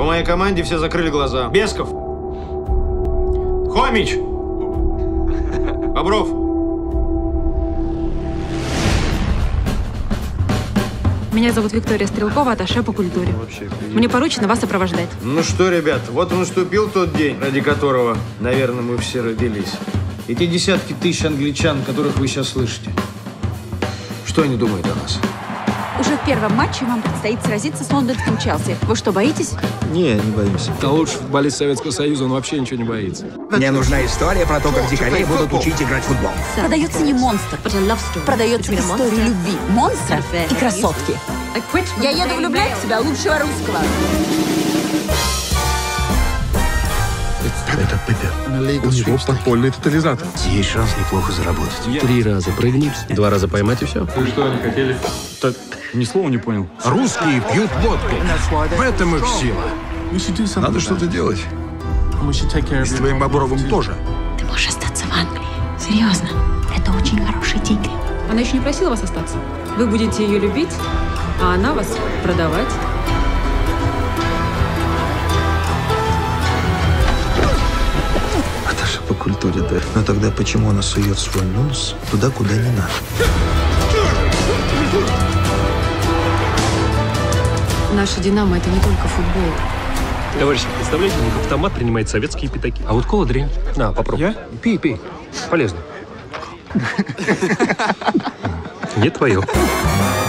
По моей команде все закрыли глаза. Бесков. Хомич. Бобров. Меня зовут Виктория Стрелкова, атташе по культуре. Мне поручено вас сопровождать. Ну что, ребят, вот и наступил тот день, ради которого, наверное, мы все родились. Эти десятки тысяч англичан, которых вы сейчас слышите. Что они думают о нас? Уже в первом матче вам предстоит сразиться с лондонским Челси. Вы что, боитесь? Не боимся. А лучший футболист Советского Союза, он вообще ничего не боится. Мне нужна история про то, как дикарей будут учить играть в футбол. Продается не монстр. Продается история любви. Монстра и красотки. Я еду влюблять в себя лучшего русского. Это Пепе. У него подпольный тотализатор. Есть шанс неплохо заработать. 3 раза прыгни, 2 раза поймать и все. Вы что, они хотели? Так, ни слова не понял. Русские пьют водку. В этом их сила. Надо что-то делать. И с твоим Бобровым тоже. Ты можешь остаться в Англии. Серьезно. Это очень хороший тигр. Она еще не просила вас остаться. Вы будете ее любить, а она вас продавать. Атташе по культуре, да. Но тогда почему она сует свой нос туда, куда не надо? Наша «Динамо» — это не только футбол. Товарищи, представляете, у них автомат принимает советские пятаки. А вот кола дрянь. На, попробуй. Я? Пей. Полезно. Не твое.